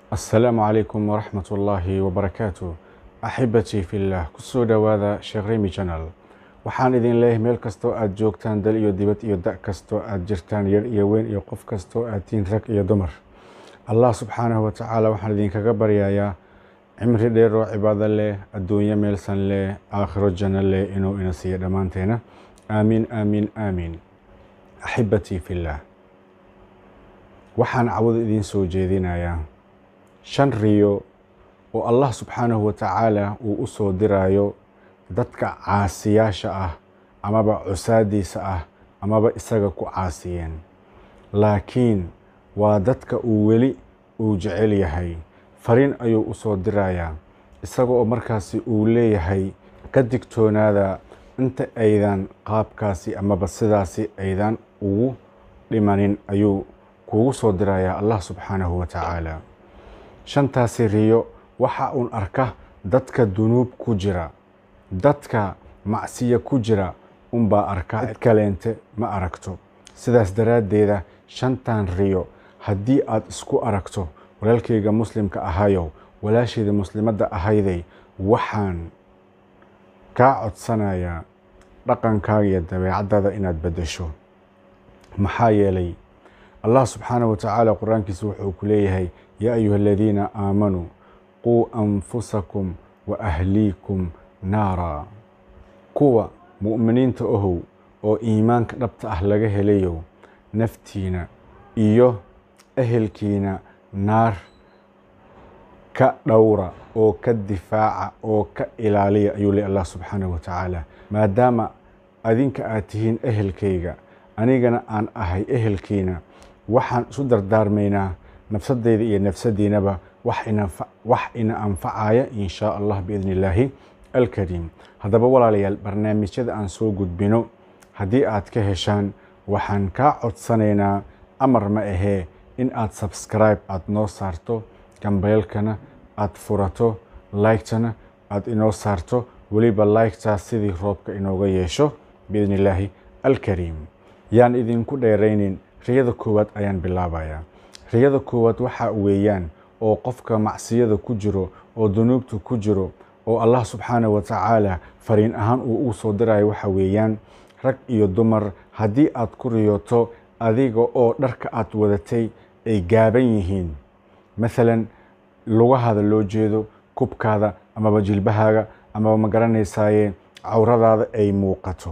السلام عليكم ورحمة الله وبركاته. أحبتي في الله كسو دواذا شغريمي channel. waxaan idin leeyahay meel kastoo aad joogtaan dal iyo dibad iyo da' kastoo aad jirtaan yar iyo weyn iyo qof kastoo aad tihiin rag iyo dumar. Allah subxaanahu wa tacaala waxaan idinkaga baryayaa cimri dheer oo cibaado leh, adduunyo meelsan leh, aakhiro janno leh inuu ina siiyo dhammaanteena. Aamiin aamiin aamiin. Axibbatii fillah, waxaan cawada idin soo jeedinayaa 5 riyo oo Allah subxaanahu wa tacaala uu u soo diraayo dadka caasiyaasha ah amaba cusaadiisa ah amaba isaga ku caasiyeen, laakiin waa dadka uu weli uu jecel yahay. Fariin ayuu u soo dirayaa isaga oo markaasi uu leeyahay ka digtoonaada inta aydan qaabkaasi amaba sidaasi aydan ugu dhimanin ayuu kuugu soo dirayaa Allah subxaanahu wa tacaala. 5taasi riyo waxa uun arka dadka dunuub ku jira, dadka macsiya ku jira unbaa arka, cid kaleente ma aragto. sidaas daraaddeeda 5tan riyo haddii aad isku aragto, walaalkayga muslimka ahayow, walaashayda muslimadda ahayday, waxaan kaa codsanayaa dhaqankaaga iyo dabeecaddaada inaad beddesho. maxaa yeelay Allah subxaanahu wa tacaala qur-aankiisa wuxuu ku leeyahay yaa ayuha aladiina aamanuu quu anfusakum wa ahliikum naara. kuwa mu'miniinta ahow oo iimaanka dhabta ah laga helayow, naftiina iyo ehelkiina naar ka dhowra oo ka difaaca oo ka ilaaliya ayuu leeyahay Allah subxaanahu wa tacaala. maadaama adinka aad tihiin ehelkayga, anigana aan ahay ehelkiina, waxaan isu dardaarmaynaa nafsadeyda iyo nafsadiinaba wax ina anfacaya in shaa Allah biidni illaahi alkariim. haddaba walaalayaal, barnaamijyada aan soo gudbino haddii aad ka heshaan, waxaan kaa codsanaynaa amar ma ahee in aad subscribe aad noo saarto, gambeelkana aad furato, like-tana aad inoo saarto, weliba like-taas sidii roobka inooga yeesho biidni illaahi alkariim. yaan idinku dheeraynin, riyada koowaad ayaan bilaabayaa. riyada koowaad waxa weeyaan oo qofka macsiyada ku jiro oo dunuubta ku jiro oo Allah subxaanahu wa tacaala fariin ahaan uu soo dirayo waxa weeyaan rag iyo dumar haddii aad ku riyoto adiga oo dharka aad wadatay ay gaaban yihiin, maalan lugahaada loo jeedo, kubkaada amaba jilbahaaga amaba ma garanaysaaye cawradaada ay muuqato,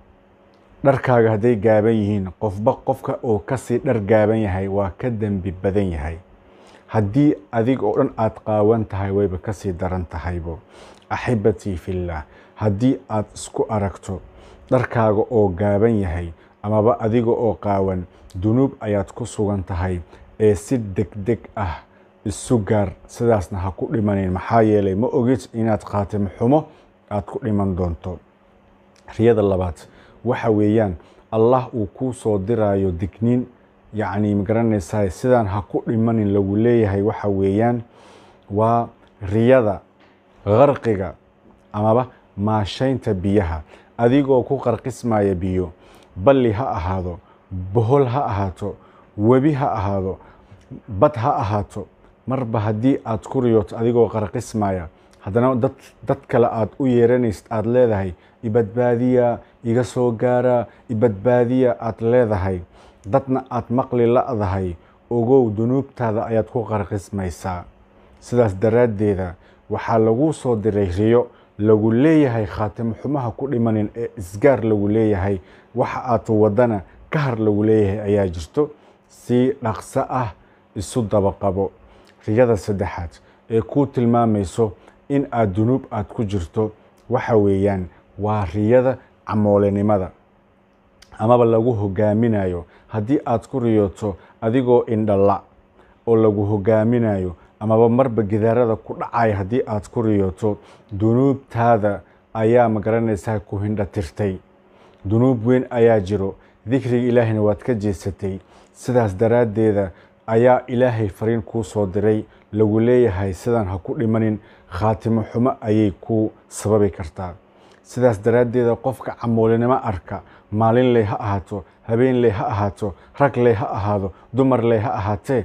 dharkaaga hadday gaaban yihiin, qofba qofka oo kasii dhar gaaban yahay waa ka dembi badan yahay. haddii adiga oo dhan aad qaawan tahay wayba kasii daran tahaybo. axibbatii fillah, haddii aad isku aragto dharkaaga oo gaaban yahay amaba adiga oo qaawan, dunuub ayaad ku sugan tahay, ee si degdeg ah isu gaar, sidaasna ha ku dhimanin. maxaa yeelay ma ogid inaad qaatimo xumo aad ku dhiman doonto. riyada labaad waxa weeyaan Allah uu kuu soo diraayo digniin, yacni ma garanaysaa sidaan ha ku dhimanin lagu leeyahay. waxa weeyaan waa riyada qarqiga amaba maashaynta biyaha, adigoo ku qarqismaya biyo, balli ha ahaado, bohol ha ahaato, webi ha ahaado, bad ha ahaato. marba haddii aad ku riyoto adigoo qarqismaya, haddana dad kale aad u yeeranaysid, aad leedahay ibadbaadiya, iga soo gaara, ibadbaadiya aad leedahay, dadna aad maqli la'dahay, ogow dunuubtaada ayaad ku qarqismaysaa. sidaas daraaddeeda waxaa lagu soo diray riyo lagu leeyahay khaatimo xumaha ku dhimanin, ee isgaar lagu leeyahay, waxa aad wadana ka har lagu leeyahay ayaa jirto. si dhaqso ah isu daba qabo. riyada saddexaad ee kuu tilmaamayso in aad dunuub aad ku jirto waxa weeyaan waa riyada camoolenimada amaba lagu hogaaminayo. haddii aad ku riyoto adigoo indhala oo lagu hogaaminayo amaba marba gidaarada ku dhacaya, haddii aad ku riyoto, dunuubtaada ayaa ma garanaysaa ku hindhatirtay. dunuub weyn ayaa jiro, dikriga ilaahina waad ka jeesatay. sidaas daraaddeeda ayaa ilaahay fariin kuu soo diray lagu leeyahay sidaan ha ku dhimanin, khaatimo xumo ayay ku sababi kartaa. sidaas daraaddeeda qofka camoolinimo arka, maalin ley ha ahaato, habeen ley ha ahaato, rag ley ha ahaado, dumar ley ha ahaatee,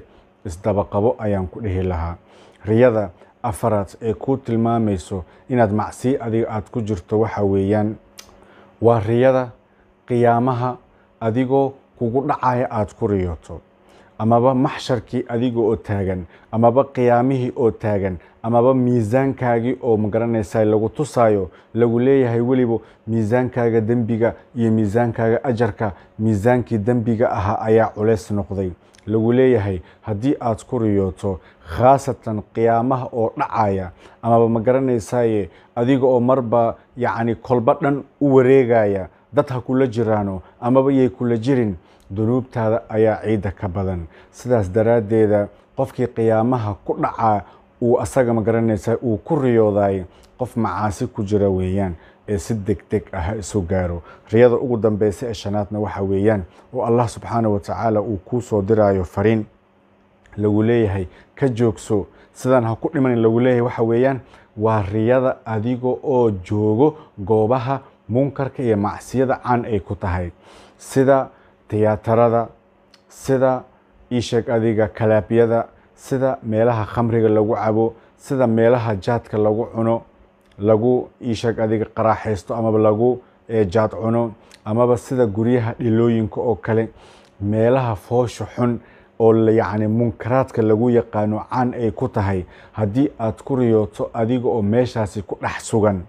isdaba qabo ayaan ku dhihi lahaa. riyada afaraad ee ku tilmaamayso inaad macsi adiga aad ku jirto waxa weeyaan waa riyada qiyaamaha adigoo kugu dhacaya aad ku riyooto, amaba maxsharkii adiga oo taagan, amaba qiyaamihii oo taagan, amaba miisaankaagii oo magaranaysaa lagu tusaayo, lagu leeyahay weliba miisaankaaga dembiga iyo miisaankaaga ajarka, miisaankii dembiga ahaa ayaa culays noqday. lagu leeyahay haddii aad ku riyooto khaasatan qiyaamaha oo dhacaya, amaba magaranaysaye adiga oo marba yacni kolba dhan u wareegaya, dad ha kula jiraano amaba yay kula jirin, dunuubtaada ayaa ciidda ka badan. sidaas daraaddeeda qofkii qiyaamaha ku dhacaa uu asaga magaranaysaa uu ku riyooday qof macaasi ku jira weeyaan, ee si degdeg ah isu gaaro. riyada ugu dambaysa ee shanaadna waxa weeyaan oo Allah subxaanahu wa tacaala uu kuu soo diraayo fariin, lagu leeyahay ka joogso sidan ha ku dhimanin. lagu leeyahay waxa weeyaan waa riyada adiga oo joogo goobaha munkarka iyo macsiyada caan ay ku tahay, sida tiyaatarada, sida iisheeg adiga kalaabyada, sida meelaha khamriga lagu cabo, sida meelaha jaadka lagu cuno, lagu iisheeg adiga qaraaxaysto amaba lagu jaad cuno, amaba sida guryaha dhilooyinka oo kale, meelaha foosha xun oo yacni munkaraadka lagu yaqaano caan ay ku tahay. haddii aad ku riyooto adiga oo meeshaasi ku dhex sugan,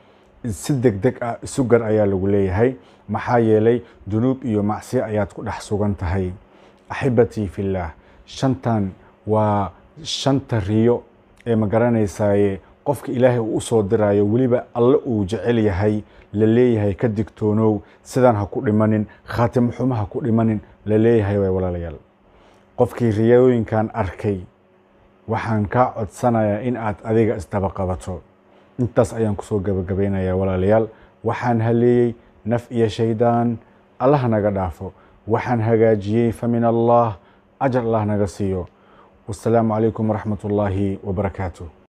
si degdeg ah isu gar ayaa lagu leeyahay, maxaa yeelay dunuub iyo macsiyo ayaad ku dhex sugan tahay. axibatii fillaah, shantan waa shanta riyo ee magaranaysaye qofka ilaahay uu u soo diraayo, weliba alle uu jecel yahay, la leeyahay ka digtoonow, sidan ha ku dhimanin, khaatimo xumo ha ku dhimanin, la leeyahay way walaalayaal. qofkii riyooyinkan arkay waxaan kaa codsanayaa in aad adiga isdaba qabato. intaas ayaan kusoo gabagabeynayaa walaalayaal. waxaan haleeyey naf iyo shaydaan, Allah naga dhaafo. waxaan hagaajiyey famin Allah, ajar Allah naga siiyo. wassalaamu calaykum waraxmatullaahi wabarakaatuh.